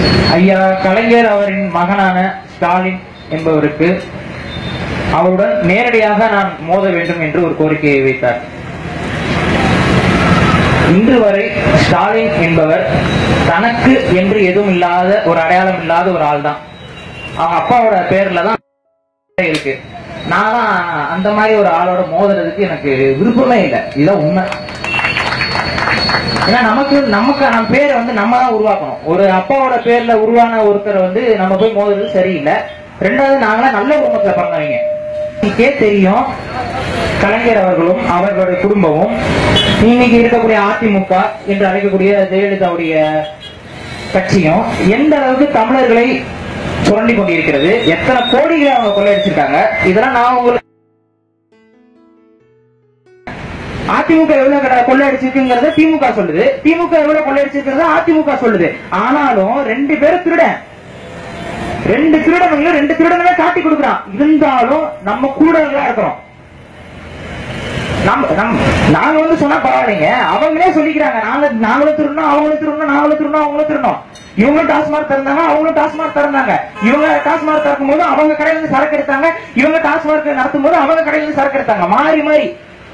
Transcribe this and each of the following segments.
ஐயா கலைஞர் அவரின் மகனான ஸ்டாலின் என்பவருக்கு அவருடன் நேரடியாக நான் மோத வேண்டும் என்று ஒரு கோரிக்கையை வைத்தார். இன்று வரை ஸ்டாலின் என்பவர் தனக்கு என்று எதுவும் இல்லாத ஒரு அடையாளம் இல்லாத ஒரு ஆள் தான். அவங்க அப்பாவோட பேர்ல தான் இருக்கு. நான் அந்த மாதிரி ஒரு ஆளோட மோதுறதுக்கு எனக்கு விருப்பமே இல்லை. இதுதான் உண்மை. ஏன்னா நம்ம பேரை நம்ம தான் உருவாக்கணும். ஒரு அப்பாவோட பேர்ல உருவான ஒருத்தரை நம்ம போய் மோதுறது சரியில்லை. ரெண்டாவது, நாங்களாம் நல்ல குடும்பத்துல பிறந்தவங்க. இன்னைக்கே தெரியும், கலைஞர் அவர்களும் அவர்களுடைய குடும்பமும் இன்னைக்கு இருக்கக்கூடிய அதிமுக என்று அழைக்கக்கூடிய ஜெயலலிதாவுடைய கட்சியும் எந்த அளவுக்கு தமிழர்களை சுரண்டி கொண்டிருக்கிறது, எத்தனை கோடிகளை அவங்க கொள்ளையடிச்சிருக்காங்க. இதெல்லாம் நான் உங்களுக்கு அதிமுக எவ்வளவு கொள்ளையடிச்சிருக்குங்கிறத திமுக சொல்லுது, திமுக எவ்வளவு கொள்ளையடிச்சிருக்கிறத அதிமுக சொல்லுது. ஆனாலும் ரெண்டு பேரும் திருடன், ரெண்டு திருடங்களை காட்டி கொடுக்குறான். இருந்தாலும் நம்ம கூடங்களா இருக்கிறோம். நாங்க சொன்னா பரவாயில்லைங்க, அவங்களே சொல்லிக்கிறாங்க நாங்களும் திருடணும், அவங்களும் திருடணும், நாங்களும் திருடணும், அவங்களும் திருடணும். இவங்களும் டாஸ்மார்க் திறந்தாங்க, அவங்களும் டாஸ்மார்க் திறந்தாங்க. இவங்க டாஸ்மார்க் திறக்கும் போது அவங்க கடையில இருந்து சரக்கு எடுத்தாங்க, இவங்க டாஸ்மார்க் நடத்தும் போது அவங்க கடையில இருந்து சரக்கு எடுத்தாங்க. மாறி மாறி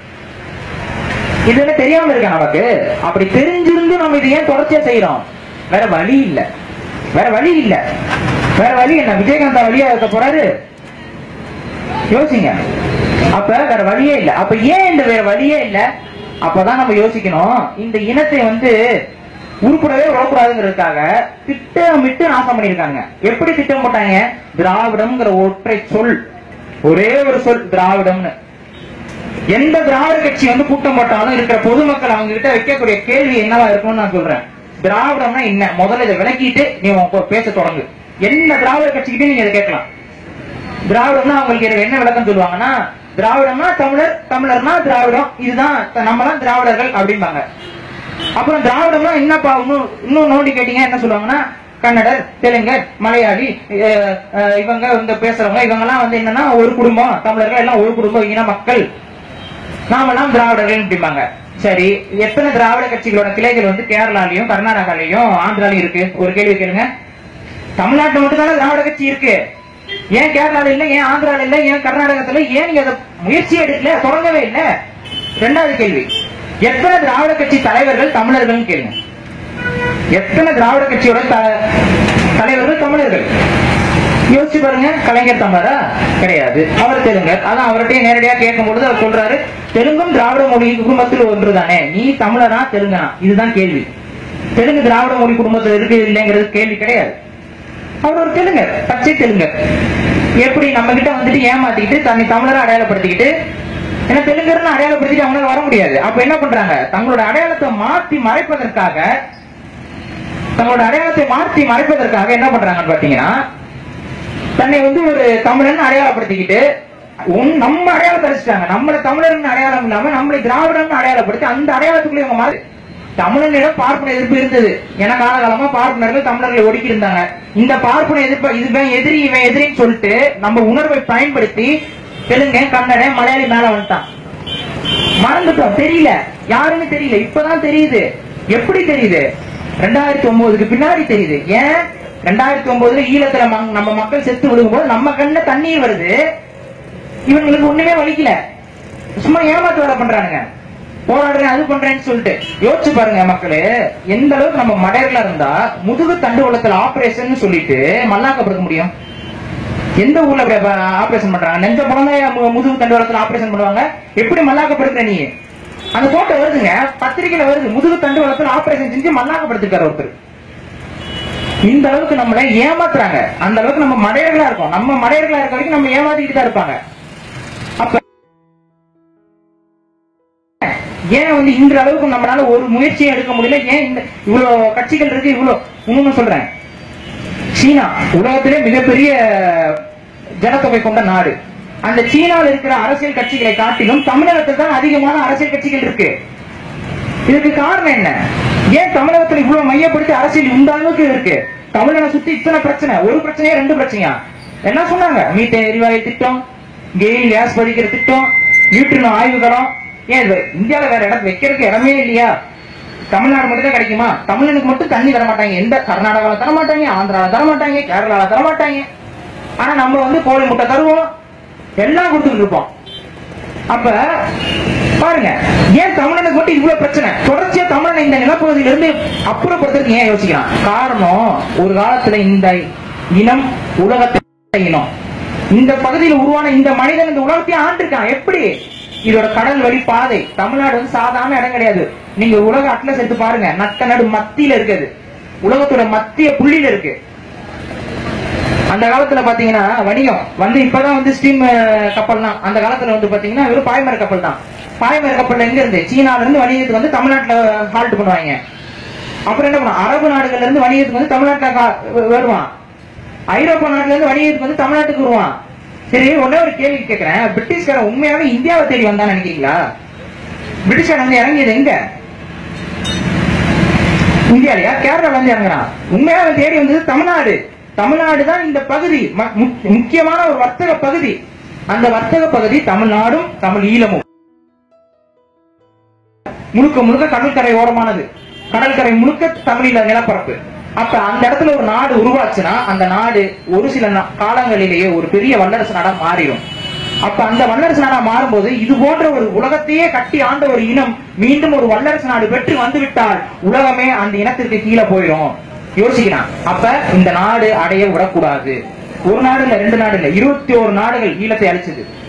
இது தெரியாம இருக்க நமக்கு. அப்படி தெரிஞ்சிருந்து நம்ம இது ஏன் தொடர்ச்சியா செய்யறோம்? வேற வழி இல்ல, வேற வழி இல்ல. வேற வழி என்ன? விஜயகாந்தா வழியா இருக்க போறாரு? யோசிங்க. அப்ப வேற வழியே இல்ல. அப்ப ஏன் இந்த வேற வழியே இல்ல? அப்பதான் நம்ம யோசிக்கணும். இந்த இனத்தை உருப்படவே விடக்கூடாதுங்கிறதுக்காக திட்டமிட்டு நாசம் பண்ணிருக்காங்க. எப்படி திட்டம் போட்டாங்க? திராவிடம்ங்கிற ஒற்றை சொல், ஒரே ஒரு சொல் திராவிடம்னு. எந்த திராவிட கட்சி கூட்டம் போட்டாலும் இருக்கிற பொதுமக்கள் அவங்க கிட்ட வைக்கக்கூடிய கேள்வி என்னவா இருக்கும்னு நான் சொல்றேன். திராவிடம்னா என்ன? முதல்ல இதை விளக்கிட்டு நீ பேச தொடங்கு. என்ன திராவிட கட்சிக்கிட்டே நீங்க இதை கேட்கலாம். திராவிடம்னா அவங்களுக்கு என்ன விளக்கம் சொல்லுவாங்கன்னா, திராவிடம்னா தமிழர், தமிழர்னா திராவிடம், இதுதான் நம்மலாம் திராவிடர்கள் அப்படிம்பாங்க. அப்புறம் திராவிடம்னா என்னப்பா இன்னும் நோண்டி கேட்டீங்க என்ன சொல்லுவாங்கன்னா, கன்னடர், தெலுங்கர், மலையாளி, இவங்க பேசுறவங்க இவங்க எல்லாம் என்னன்னா ஒரு குடும்பம், தமிழர்கள் எல்லாம் ஒரு குடும்பம், இன மக்கள், நாமெல்லாம் திராவிடர்கள் அப்படிம்பாங்க. சரி, எத்தனை திராவிட கட்சிகளோட கிளைகள் கேரளாலையும் கர்நாடகாலையும் ஆந்திராலையும் இருக்கு? ஒரு கேள்வி கேளுங்க. தமிழ்நாட்டில் மட்டும்தானே திராவிட கட்சி இருக்கு. ஏன் கேரளால இல்ல, ஏன் ஆந்திரால இல்ல, ஏன் கர்நாடகத்துல, ஏன் நீங்க அதை முயற்சி எடுக்கல, தொடங்கவே இல்லை? இரண்டாவது கேள்வி, எத்தனை திராவிட கட்சி தலைவர்கள் தமிழர்கள் கேளுங்க. எத்தனை திராவிட கட்சியோட தலைவர்கள் தமிழர்கள்? யோசிச்சு பாருங்க. கலைஞர் தமிழரா? கிடையாது. அவர் தெலுங்கர். அதான் அவர்கிட்ட நேரடியா கேட்கும் பொழுது அவர் சொல்றாரு, தெலுங்கும் திராவிட மொழி குடும்பத்தில் ஒன்று தானே, நீ தமிழரா தெலுங்கனா? இதுதான் கேள்வி. தெலுங்கு திராவிட மொழி குடும்பத்தில் இருக்கு இல்லைங்கிறது கேள்வி கிடையாது. அவர் ஒரு தெலுங்கர், பச்சை தெலுங்கர். எப்படி நம்ம கிட்ட ஏமாத்திக்கிட்டு தன்னை தமிழரை அடையாளப்படுத்திக்கிட்டு, ஏன்னா தெலுங்கர்னு அடையாளப்படுத்திட்டு அவங்களால வர முடியாது. அப்ப என்ன பண்றாங்க? தங்களோட அடையாளத்தை மாற்றி மறைப்பதற்காக என்ன பண்றாங்கன்னு பாத்தீங்கன்னா, தன்னை ஒரு தமிழன் அடையாளப்படுத்திக்கிட்டு நம்ம அடையாளத்தை அடிச்சிட்டாங்க. நம்மள தமிழர்னு அடையாளம் இல்லாம நம்மளை திராவிடம்னு அடையாளப்படுத்தி அந்த அடையாளத்துக்குள்ள இவங்க மாறி. தமிழனிடம் பார்ப்பன எதிர்ப்பு இருந்தது. ஏன்னா காலகாலமா பார்ப்பனர்கள் தமிழர்களை ஒடுக்கி இருந்தாங்க. இந்த பார்ப்பன எதிர்ப்பு, இதுவன் எதிரி இவன் எதிரின்னு சொல்லிட்டு நம்ம உணர்வை பயன்படுத்தி தெலுங்க, கன்னட, மலையாளி மேல வந்துட்டான். மறந்துட்டோம், தெரியல, யாருன்னு தெரியல. இப்பதான் தெரியுது. எப்படி தெரியுது? 2009க்கு பின்னாடி தெரியுது. ஏன் 2009 ஈழத்துல நம்ம மக்கள் செத்து விழுகும்போது நம்ம கண்ண தண்ணீர் வருது. இவங்களுக்கு ஒண்ணுமே வலிக்கல, சும்மா ஏமாத்து வேலை பண்றானுங்க. போராடுறேன் அது பண்றேன்னு சொல்லிட்டு யோசிச்சு பாருங்க மக்களே, எந்த அளவுக்கு நம்ம மடையர்ல இருந்தா முதுகு தண்டுவளத்தில் ஆபரேஷன் சொல்லிட்டு மல்லாக்கப்படுத்த முடியும்? எந்த ஊர்ல ஆபரேஷன் பண்றாங்க? நெஞ்ச படம் முதுகு தண்டுவளத்தில் ஆபரேஷன் பண்ணுவாங்க. எப்படி மல்லாக்கப்படுத்துற நீ? அந்த போட்டோ வருதுங்க, பத்திரிகையில வருது. முதுகு தண்டுவளத்தில் ஆபரேஷன் செஞ்சு மல்லாக்கப்படுத்திருக்காரு ஒருத்தர். இந்த அளவுக்கு நம்மளை ஏமாத்துறாங்க. அந்த அளவுக்கு நம்ம மடையர்களா இருக்கோம். நம்ம மடையர்களா இருக்க வரைக்கும் நம்ம ஏமாத்திட்டு தான் இருப்பாங்க. அப்ப ஏன் இன்ற அளவுக்கு நம்மளால ஒரு முயற்சியை எடுக்க முடியல? ஏன் இவ்வளவு கட்சிகள் இருக்கு? இவ்வளவு இன்னும் சொல்றேன், சீனா உலகத்திலே மிகப்பெரிய ஜனத்தொகை கொண்ட நாடு. அந்த சீனாவில் இருக்கிற அரசியல் கட்சிகளை காட்டிலும் தமிழகத்தில் தான் அதிகமான அரசியல் கட்சிகள் இருக்கு. இதுக்கு காரணம் என்ன? ஏன் தமிழகத்தில் இவ்வளவு மையப்படுத்தி அரசியல் இந்த அளவுக்கு இருக்கு? தமிழனை சுத்தி இத்தனை பிரச்சனை, ஒரு பிரச்சனையா ரெண்டு பிரச்சனையா? என்ன சொன்னாங்க? மீத்தேன் எரிவாயு திட்டம், கெயில் கேஸ் பதிக்கிற திட்டம், நியூட்ரினோ ஆய்வுகளம். ஏன் இந்தியாவில வேற இடத்துல வைக்கிறதுக்கு இடமே இல்லையா? தமிழ்நாடு மட்டும் தான் கிடைக்குமா? தமிழனுக்கு மட்டும் தண்ணி தர மாட்டாங்க. எந்த கர்நாடகால தர மாட்டாங்க, ஆந்திரால தர மாட்டாங்க, கேரளால தர மாட்டாங்க. ஆனா நம்ம வந்து கோழி முட்டை தருவோம், எல்லாம் கொடுத்துட்டு இருப்போம். அப்ப பாருங்க, ஏன் தமிழனுக்கு மட்டும் இவ்வளவு பிரச்சனை? தொடர்ச்சியா தமிழனை இந்த நிலப்பகுதியில இருந்து அப்புறப்படுத்துறதுக்கு ஏன் யோசிக்கலாம்? காரணம், ஒரு காலத்துல இந்த இனம் உலகத்தை இனம், இந்த பகுதியில் உருவான இந்த மனிதன் இந்த உலகத்தையும் ஆண்டிருக்கான். எப்படி? இதோட கடல் வழி பாதை. தமிழ்நாடு வந்து சாதாரண இடம் கிடையாது. நீங்க உலக அட்லஸ் எடுத்து பாருங்க, நட்ட நடு மத்தியில இருக்குது, உலகத்தோட மத்திய புள்ளியில இருக்கு. அந்த காலத்துல பாத்தீங்கன்னா வணிகம் வந்து இப்பதான் வந்து ஸ்டீம் கப்பல் தான். அந்த காலத்துல வந்து பாத்தீங்கன்னா வெறும் பாய்மர கப்பல் தான். பாய்மர கப்பல் எங்க இருந்து? சீனால இருந்து வணிகத்துக்கு வந்து தமிழ்நாட்டுல ஹால்ட் பண்ணுவாங்க. அப்புறம் என்ன பண்ணுவோம்? அரபு நாடுகள்ல இருந்து வணிகத்துக்கு வந்து தமிழ்நாட்டுல வருவான். ஐரோப்பா நாட்டுல இருந்து வணிகத்துக்கு வந்து தமிழ்நாட்டுக்கு வருவான். சரி, ஒன்னே ஒரு கேள்வி கேட்கிறேன். பிரிட்டிஷ்காரன் உண்மையாவே இந்தியாவை தேடி வந்தான்னு நினைக்கிறீங்களா? பிரிட்டிஷ்காரன் வந்து இறங்கியது எங்க? இந்தியாலயா? கேரளால வந்து இறங்குறான். உண்மையாவே தேடி வந்தது தமிழ்நாடு. தமிழ்நாடு தான் இந்த பகுதி முக்கியமான ஒரு வர்த்தக பகுதி. அந்த வர்த்தக பகுதி தமிழ்நாடும் தமிழ் ஈழமும் முழுக்க முழுக்க கடற்கரை ஓரமானது. கடற்கரை முழுக்க தமிழீழ நிலப்பரப்பு. அப்ப அந்த இடத்துல ஒரு நாடு உருவாச்சுன்னா அந்த நாடு ஒரு சில காலங்களிலேயே ஒரு பெரிய வல்லரசு நாடா மாறிடும். அப்ப அந்த வல்லரசு நாடா மாறும்போது இது போன்ற ஒரு உலகத்தையே கட்டி ஆண்ட ஒரு இனம் மீண்டும் ஒரு வல்லரசு நாடு பெற்று வந்துவிட்டால் உலகமே அந்த இனத்திற்கு கீழே போயிடும். யோசிக்கலாம். அப்ப இந்த நாடு அடைய விடக்கூடாது. ஒரு நாடு இல்ல, 2 நாடு இல்ல, 21 நாடுகள் ஈழத்தை அழிச்சது.